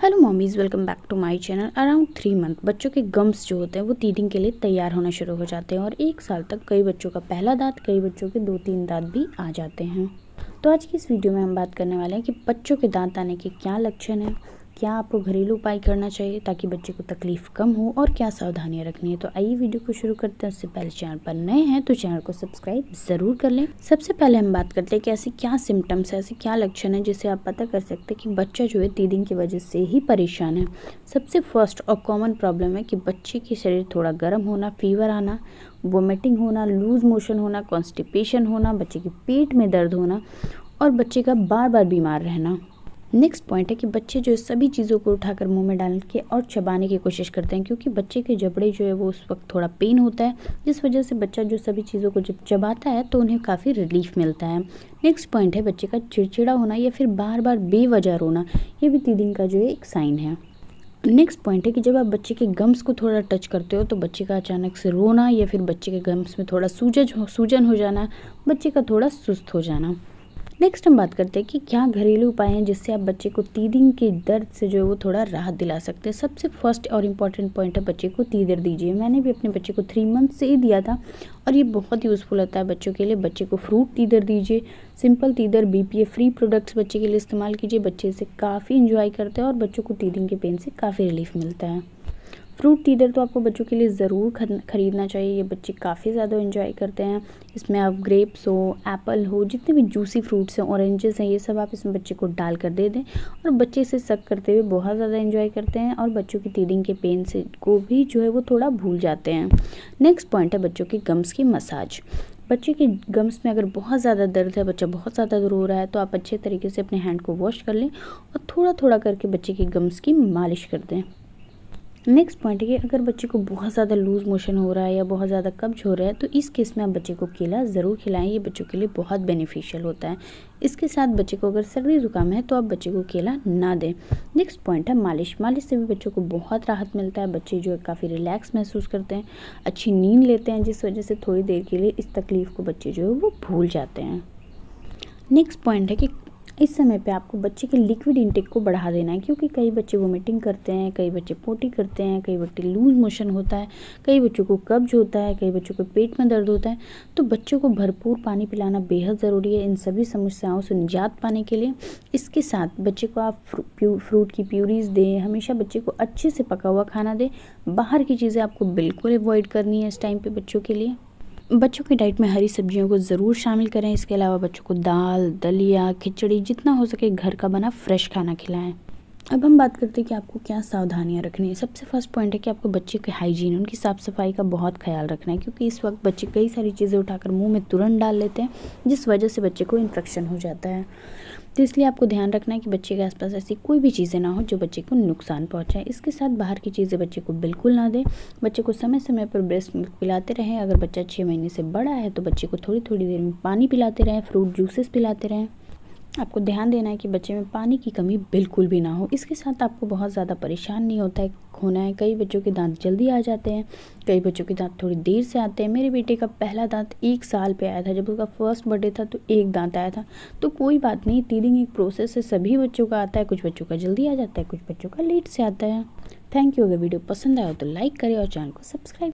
Hello mommies, welcome back to my channel. Around 3 month बच्चों के gums जो होते हैं वो टीथिंग के लिए तैयार होना शुरू हो जाते हैं और 1 साल तक कई बच्चों का पहला दांत, कई बच्चों के 2-3 दांत भी आ जाते हैं। तो आज की इस वीडियो में हम बात करने वाले हैं कि बच्चों के दांत आने के क्या लक्षण हैं, क्या आपको घरेलू उपाय करना चाहिए ताकि बच्चे को तकलीफ कम हो और क्या सावधानियां रखनी है। तो आइए वीडियो को शुरू करते हैं। उससे पहले चैनल पर नए हैं तो चैनल को सब्सक्राइब ज़रूर कर लें। सबसे पहले हम बात करते हैं कि ऐसे क्या सिम्टम्स है, ऐसे क्या लक्षण है जिससे आप पता कर सकते हैं कि बच्चा जो है टीथिंग की वजह से ही परेशान है। सबसे फर्स्ट और कॉमन प्रॉब्लम है कि बच्चे की शरीर थोड़ा गर्म होना, फीवर आना, वोमिटिंग होना, लूज मोशन होना, कॉन्स्टिपेशन होना, बच्चे के पेट में दर्द होना और बच्चे का बार बार बीमार रहना। नेक्स्ट पॉइंट है कि बच्चे जो सभी चीज़ों को उठाकर मुंह में डाल के और चबाने की कोशिश करते हैं, क्योंकि बच्चे के जबड़े जो है वो उस वक्त थोड़ा पेन होता है, जिस वजह से बच्चा जो सभी चीज़ों को जब चबाता है तो उन्हें काफ़ी रिलीफ मिलता है। नेक्स्ट पॉइंट है बच्चे का चिड़चिड़ा होना या फिर बार बार बेवजह रोना, ये भी टीथिंग का जो है एक साइन है। नेक्स्ट पॉइंट है कि जब आप बच्चे के गम्स को थोड़ा टच करते हो तो बच्चे का अचानक से रोना या फिर बच्चे के गम्स में थोड़ा सूजन हो जाना, बच्चे का थोड़ा सुस्त हो जाना। नेक्स्ट हम बात करते हैं कि क्या घरेलू उपाय हैं जिससे आप बच्चे को टीथिंग के दर्द से जो है वो थोड़ा राहत दिला सकते हैं। सबसे फर्स्ट और इम्पॉर्टेंट पॉइंट है बच्चे को तीदर दीजिए। मैंने भी अपने बच्चे को 3 मंथ से ही दिया था और ये बहुत यूज़फुल होता है बच्चों के लिए। बच्चे को फ्रूट तीदर दीजिए, simple teether, BPA free products बच्चे के लिए इस्तेमाल कीजिए। बच्चे इसे काफ़ी इंजॉय करते हैं और बच्चों को टीथिंग के पेन से काफ़ी रिलीफ मिलता है। फ्रूट तीदर तो आपको बच्चों के लिए ज़रूर खरीदना चाहिए, ये बच्चे काफ़ी ज़्यादा एंजॉय करते हैं। इसमें आप ग्रेप्स हो, एप्पल हो, जितने भी जूसी फ्रूट्स हैं, ऑरेंजेस हैं, ये सब आप इसमें बच्चे को डाल कर दे दें और बच्चे इसे सक करते हुए बहुत ज़्यादा एंजॉय करते हैं और बच्चों की टीथिंग के पेन से को भी जो है वो थोड़ा भूल जाते हैं। नेक्स्ट पॉइंट है बच्चों के गम्स की मसाज। बच्चे के गम्स में अगर बहुत ज़्यादा दर्द है, बच्चा बहुत ज़्यादा रो रहा है, तो आप अच्छे तरीके से अपने हैंड को वॉश कर लें और थोड़ा थोड़ा करके बच्चे के गम्स की मालिश कर दें। नेक्स्ट पॉइंट है कि अगर बच्चे को बहुत ज़्यादा लूज़ मोशन हो रहा है या बहुत ज़्यादा कब्ज हो रहा है तो इस केस में आप बच्चे को केला ज़रूर खिलाएं, ये बच्चों के लिए बहुत बेनिफिशियल होता है। इसके साथ बच्चे को अगर सर्दी जुकाम है तो आप बच्चे को केला ना दें। नेक्स्ट पॉइंट है मालिश। मालिश से भी बच्चों को बहुत राहत मिलता है, बच्चे जो है काफ़ी रिलैक्स महसूस करते हैं, अच्छी नींद लेते हैं, जिस वजह से थोड़ी देर के लिए इस तकलीफ़ को बच्चे जो है वो भूल जाते हैं। नेक्स्ट पॉइंट है कि इस समय पे आपको बच्चे के लिक्विड इंटेक को बढ़ा देना है, क्योंकि कई बच्चे वोमिटिंग करते हैं, कई बच्चे पोटी करते हैं, कई बच्चे लूज मोशन होता है, कई बच्चों को कब्ज होता है, कई बच्चों को पेट में दर्द होता है। तो बच्चों को भरपूर पानी पिलाना बेहद ज़रूरी है इन सभी समस्याओं से निजात पाने के लिए। इसके साथ बच्चे को आप फ्रूट की प्यूरीज दें, हमेशा बच्चे को अच्छे से पका हुआ खाना दें। बाहर की चीज़ें आपको बिल्कुल अवॉइड करनी है इस टाइम पे बच्चों के लिए। बच्चों की डाइट में हरी सब्जियों को ज़रूर शामिल करें। इसके अलावा बच्चों को दाल, दलिया, खिचड़ी, जितना हो सके घर का बना फ्रेश खाना खिलाएं। अब हम बात करते हैं कि आपको क्या सावधानियां रखनी है। सबसे फर्स्ट पॉइंट है कि आपको बच्चे के हाइजीन, उनकी साफ़ सफाई का बहुत ख्याल रखना है, क्योंकि इस वक्त बच्चे कई सारी चीज़ें उठाकर मुंह में तुरंत डाल लेते हैं, जिस वजह से बच्चे को इन्फेक्शन हो जाता है। तो इसलिए आपको ध्यान रखना है कि बच्चे के आसपास ऐसी कोई भी चीज़ें ना हो जो बच्चे को नुकसान पहुंचाए। इसके साथ बाहर की चीज़ें बच्चे को बिल्कुल ना दें। बच्चे को समय समय पर ब्रेस्ट मिल्क पिलाते रहें। अगर बच्चा 6 महीने से बड़ा है तो बच्चे को थोड़ी थोड़ी देर में पानी पिलाते रहें, फ्रूट जूसेस पिलाते रहें। आपको ध्यान देना है कि बच्चे में पानी की कमी बिल्कुल भी ना हो। इसके साथ आपको बहुत ज़्यादा परेशान नहीं होना है। कई बच्चों के दांत जल्दी आ जाते हैं, कई बच्चों के दांत थोड़ी देर से आते हैं। मेरे बेटे का पहला दांत 1 साल पे आया था, जब उसका फर्स्ट बर्थडे था तो 1 दांत आया था। तो कोई बात नहीं, टीथिंग एक प्रोसेस है, सभी बच्चों का आता है। कुछ बच्चों का जल्दी आ जाता है, कुछ बच्चों का लेट से आता है। Thank you. अगर वीडियो पसंद आया हो तो लाइक करें और चैनल को सब्सक्राइब